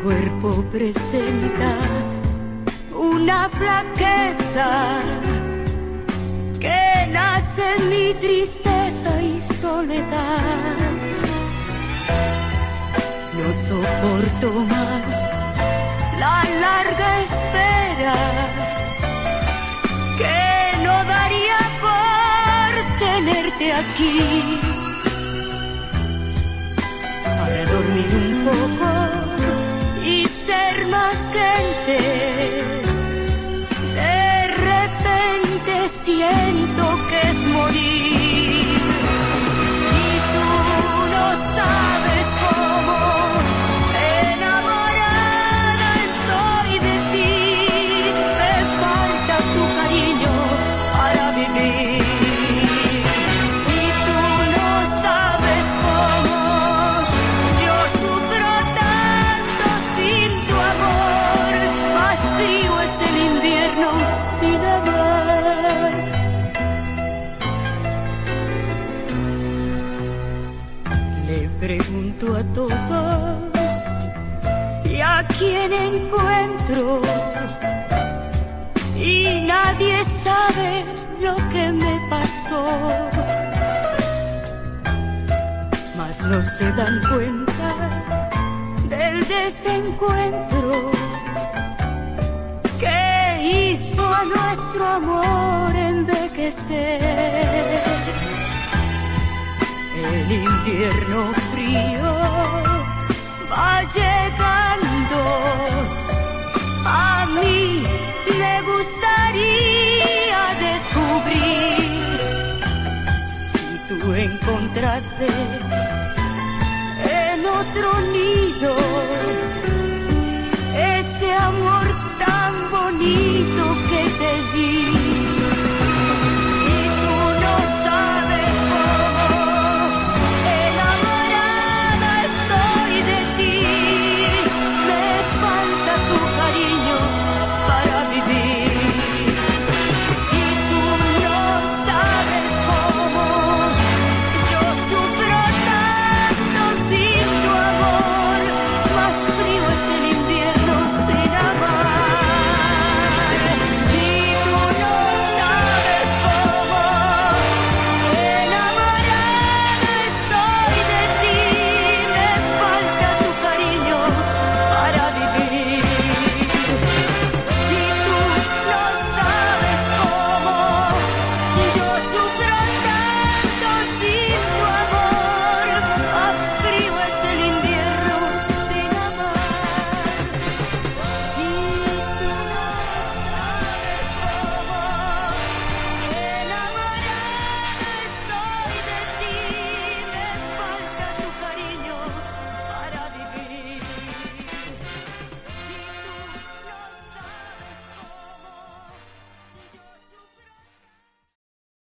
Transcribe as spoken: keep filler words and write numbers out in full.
cuerpo presenta una flaqueza que nace en mi tristeza y soledad. No soporto más la larga espera que no daría por tenerte aquí, para dormir un poco y ser más gente. De repente siento que es morir y tú no sabes cómo enamorada estoy de ti. Me falta tu cariño para vivir. Pregunto a todos y a quién encuentro, y nadie sabe lo que me pasó, mas no se dan cuenta del desencuentro que hizo a nuestro amor envejecer. El invierno frío va llegando, a mí me gustaría descubrir si tú encontraste en otro nido